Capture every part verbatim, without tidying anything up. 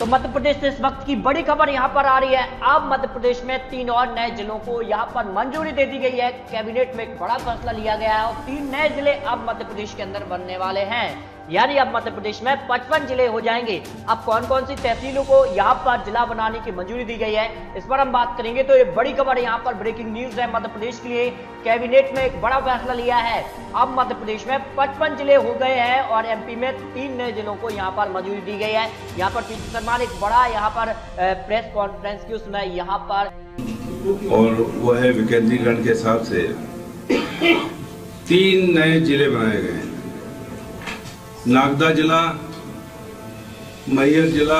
तो मध्य प्रदेश से इस वक्त की बड़ी खबर यहां पर आ रही है। अब मध्य प्रदेश में तीन और नए जिलों को यहां पर मंजूरी दे दी गई है। कैबिनेट में एक बड़ा फैसला लिया गया है और तीन नए जिले अब मध्य प्रदेश के अंदर बनने वाले हैं। यानी अब मध्य प्रदेश में पचपन जिले हो जाएंगे। अब कौन कौन सी तहसीलों को यहां पर जिला बनाने की मंजूरी दी गई है, इस पर हम बात करेंगे। तो ये बड़ी खबर यहां पर ब्रेकिंग न्यूज है। मध्य प्रदेश के लिए कैबिनेट में एक बड़ा फैसला लिया है। अब मध्य प्रदेश में पचपन जिले हो गए हैं और एमपी में तीन नए जिलों को यहां पर मंजूरी दी गई है। यहां पर पीसी शर्मा ने एक बड़ा यहां पर प्रेस कॉन्फ्रेंस की, उसमें यहां पर और वो है विकेंद्रीकरण के हिसाब से तीन नए जिले बनाए गए हैं। नागदा जिला, मैहर जिला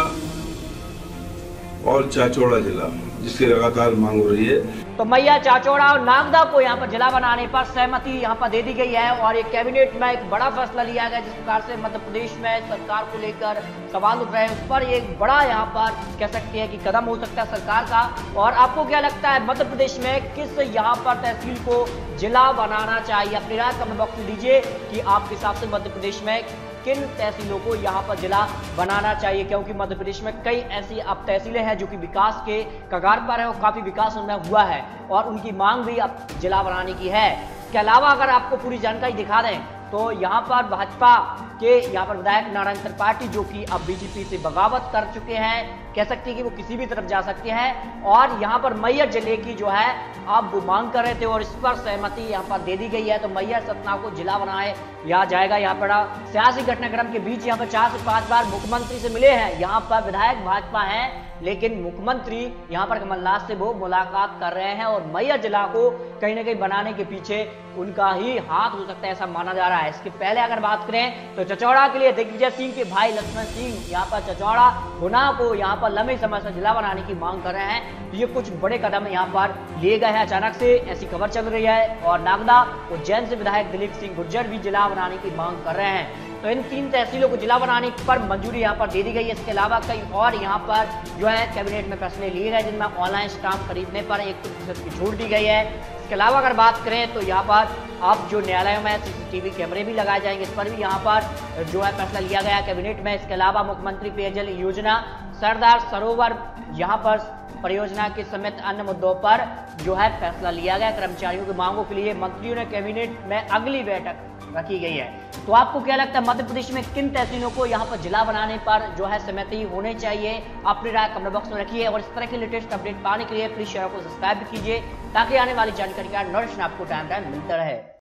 और चाचौड़ा जिला, जिसकी लगातार मांग हो रही है। तो मैया, चाचौड़ा और नागदा को यहाँ पर जिला बनाने पर सहमति यहाँ पर दे दी गई है और एक कैबिनेट में एक बड़ा फैसला लिया गया। जिस प्रकार से मध्य प्रदेश में सरकार को लेकर सवाल उठ रहे हैं, उस पर एक बड़ा यहाँ पर कह सकते हैं कि कदम हो सकता है सरकार का। और आपको क्या लगता है, मध्य प्रदेश में किस यहाँ पर तहसील को जिला बनाना चाहिए? अपनी राय कमेंट बॉक्स में दीजिए कि आपके हिसाब से मध्य प्रदेश में किन तहसीलों को यहाँ पर जिला बनाना चाहिए, क्योंकि मध्य प्रदेश में कई ऐसी अब तहसीलें हैं जो कि विकास के कगार पर है और काफी विकास उनमें हुआ है और उनकी मांग भी अब जिला बनाने की है। इसके अलावा अगर आपको पूरी जानकारी दिखा दें तो यहाँ पर भाजपा के यहाँ पर विधायक नारायण त्रिपाठी, जो कि अब बीजेपी से बगावत कर चुके हैं, कह सकते हैं कि वो किसी भी तरफ जा सकते हैं। और यहाँ पर मैहर जिले की जो है अब वो मांग कर रहे थे और इस पर सहमति यहाँ पर दे दी गई है। तो मैहर सतना को जिला बनाए यहाँ जाएगा। यहाँ पर सियासी घटनाक्रम के बीच यहाँ पर चार से पांच बार मुख्यमंत्री से मिले हैं। यहाँ पर विधायक भाजपा है, लेकिन मुख्यमंत्री यहाँ पर कमलनाथ से वो मुलाकात कर रहे हैं और मैहर जिला को कहीं ना कहीं बनाने के पीछे उनका ही हाथ हो सकता है, ऐसा माना जा रहा है। इसके पहले अगर बात करें तो चचौड़ा के लिए दिग्विजय सिंह के भाई लक्ष्मण सिंह यहाँ पर चचौड़ा गुना को यहाँ पर लंबे समय से जिला बनाने की मांग कर रहे हैं। तो ये कुछ बड़े कदम यहाँ पर लिए गए हैं। अचानक से ऐसी खबर चल रही है। और नागदा उज्जैन से विधायक दिलीप सिंह गुर्जर भी जिला बनाने की मांग कर रहे हैं। तो इन तीन तहसीलों को जिला बनाने पर मंजूरी यहाँ पर दे दी गई है। इसके अलावा कई और यहाँ पर जो है कैबिनेट में फैसले लिए गए, जिनमें ऑनलाइन स्टाम्प खरीदने पर एक प्रतिशत की छूट दी गई है। इसके अलावा अगर बात करें तो यहाँ पर अब जो न्यायालयों में सीसीटीवी कैमरे भी लगाए जाएंगे, इस पर भी यहाँ पर जो है फैसला लिया गया कैबिनेट में। इसके अलावा मुख्यमंत्री पेयजल योजना, सरदार सरोवर यहाँ पर परियोजना के समेत अन्य मुद्दों पर जो है फैसला लिया गया। कर्मचारियों की मांगों के लिए मंत्रियों ने कैबिनेट में अगली बैठक रखी गई है। तो आपको क्या लगता है, मध्य प्रदेश में किन तहसीलों को यहाँ पर जिला बनाने पर जो है सहमति होनी चाहिए? अपनी राय कमेंट बॉक्स में रखिए और इस तरह की लेटेस्ट अपडेट पाने के लिए प्लीज चैनल को सब्सक्राइब कीजिए, ताकि आने वाली जानकारी का नोटिफिकेशन आपको टाइम टाइम मिलता रहे।